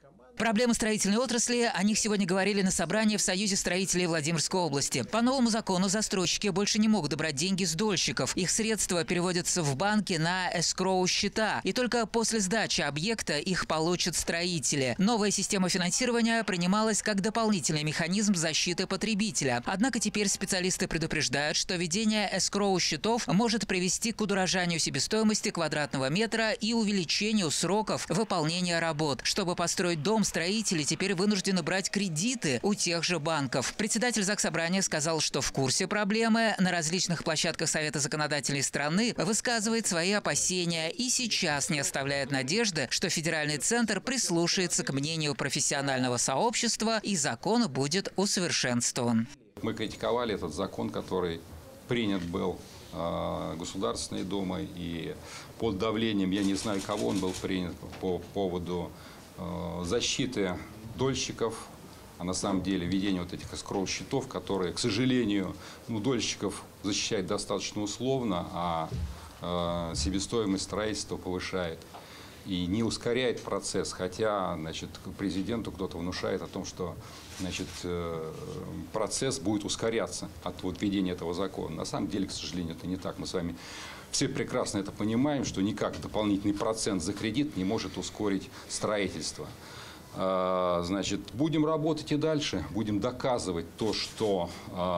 Проблемы строительной отрасли, о них сегодня говорили на собрании в Союзе строителей Владимирской области. По новому закону застройщики больше не могут брать деньги с дольщиков. Их средства переводятся в банки на эскроу-счета. И только после сдачи объекта их получат строители. Новая система финансирования принималась как дополнительный механизм защиты потребителя. Однако теперь специалисты предупреждают, что введение эскроу-счетов может привести к удорожанию себестоимости квадратного метра и увеличению сроков выполнения работ. Чтобы построить дом, строители теперь вынуждены брать кредиты у тех же банков. Председатель Заксобрания сказал, что в курсе проблемы, на различных площадках Совета законодателей страны высказывает свои опасения и сейчас не оставляет надежды, что федеральный центр прислушается к мнению профессионального сообщества и закон будет усовершенствован. Мы критиковали этот закон, который принят был Государственной Думой, и под давлением, я не знаю, кого он был принят, по поводу защиты дольщиков, а на самом деле введение вот этих эскроу-счетов, которые, к сожалению, дольщиков защищает достаточно условно, а себестоимость строительства повышает и не ускоряет процесс, хотя, значит, президенту кто-то внушает о том, что, значит, процесс будет ускоряться от введения этого закона. На самом деле, к сожалению, это не так. Мы с вами все прекрасно это понимаем, что никак дополнительный процент за кредит не может ускорить строительство. Значит, будем работать и дальше, будем доказывать то, что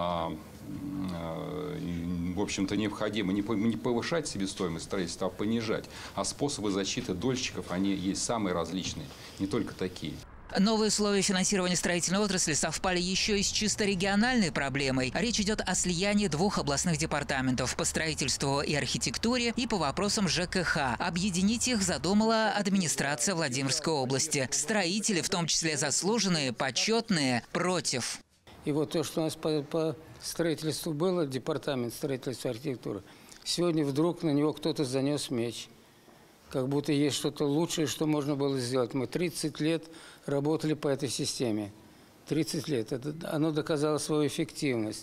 в общем-то, необходимо не повышать себестоимость строительства, а понижать. А способы защиты дольщиков, они есть самые различные, не только такие. Новые условия финансирования строительной отрасли совпали еще и с чисто региональной проблемой. Речь идет о слиянии двух областных департаментов по строительству и архитектуре и по вопросам ЖКХ. Объединить их задумала администрация Владимирской области. Строители, в том числе заслуженные, почетные, против. И вот то, что у нас по строительству было, департамент строительства и архитектуры, сегодня вдруг на него кто-то занес меч. Как будто есть что-то лучшее, что можно было сделать. Мы 30 лет работали по этой системе. 30 лет. Оно доказало свою эффективность.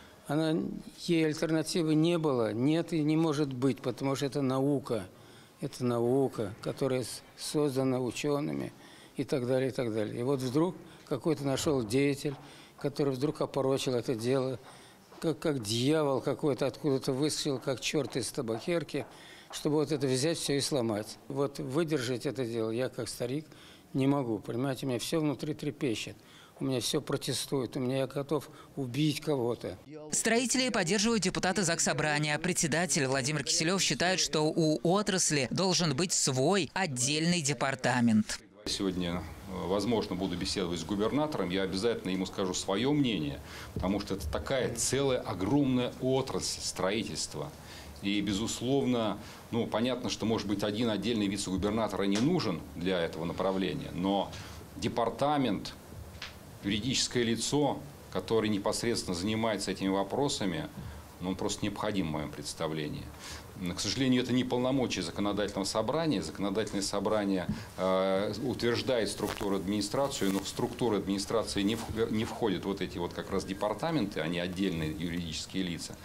Ей альтернативы не было, нет и не может быть, потому что это наука. Это наука, которая создана учеными и так далее, и так далее. И вот вдруг какой-то нашел деятель, который вдруг опорочил это дело, как дьявол какой-то откуда-то выскочил, как черт из табакерки, чтобы вот это взять все и сломать. Вот выдержать это дело я, как старик, не могу. Понимаете, у меня все внутри трепещет. У меня все протестует, я готов убить кого-то. Строители поддерживают депутаты Заксобрания. Председатель Владимир Киселев считает, что у отрасли должен быть свой отдельный департамент. Сегодня, возможно, буду беседовать с губернатором, я обязательно ему скажу свое мнение, потому что это такая целая огромная отрасль строительства. И, безусловно, понятно, что, может быть, один отдельный вице-губернатор не нужен для этого направления, но департамент, юридическое лицо, которое непосредственно занимается этими вопросами, он просто необходим в моем представлении. К сожалению, это не полномочия законодательного собрания. Законодательное собрание утверждает структуру администрации, но в структуру администрации не входят вот эти как раз департаменты, они отдельные юридические лица.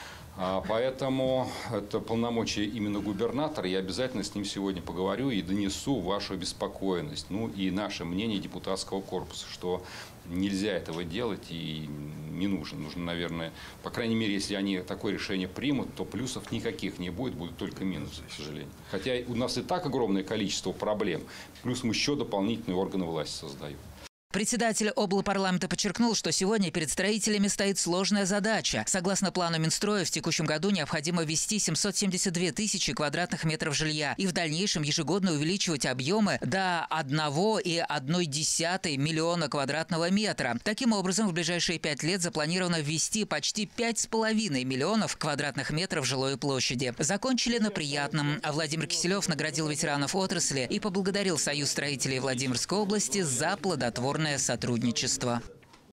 Поэтому это полномочия именно губернатора. Я обязательно с ним сегодня поговорю и донесу вашу обеспокоенность. И наше мнение депутатского корпуса, что нельзя этого делать и не нужно. Нужно, наверное, по крайней мере, если они такое решение примут, то плюсов никаких не будет, будут только минусы, к сожалению. Хотя у нас и так огромное количество проблем, плюс мы еще дополнительные органы власти создаем. Председатель облпарламента подчеркнул, что сегодня перед строителями стоит сложная задача. Согласно плану Минстроя, в текущем году необходимо ввести 772 тысячи квадратных метров жилья и в дальнейшем ежегодно увеличивать объемы до 1,1 миллиона квадратного метра. Таким образом, в ближайшие 5 лет запланировано ввести почти 5,5 миллионов квадратных метров жилой площади. Закончили на приятном. Владимир Киселев наградил ветеранов отрасли и поблагодарил Союз строителей Владимирской области за плодотворное сотрудничество.